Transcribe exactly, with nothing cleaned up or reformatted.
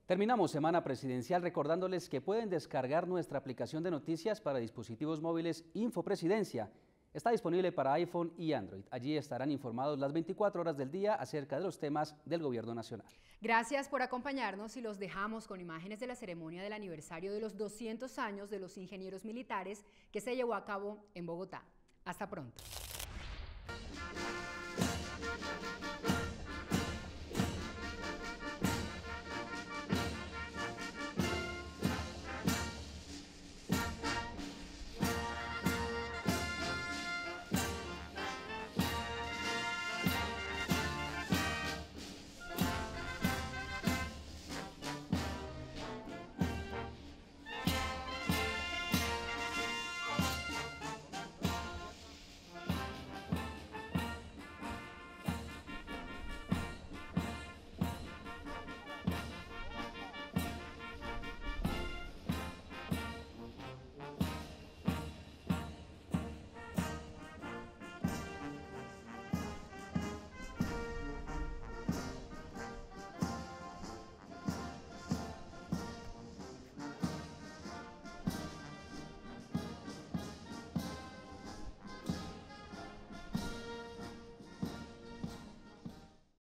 Terminamos semana presidencial recordándoles que pueden descargar nuestra aplicación de noticias para dispositivos móviles InfoPresidencia. Está disponible para iPhone y Android. Allí estarán informados las veinticuatro horas del día acerca de los temas del gobierno nacional. Gracias por acompañarnos y los dejamos con imágenes de la ceremonia del aniversario de los doscientos años de los ingenieros militares que se llevó a cabo en Bogotá. Hasta pronto.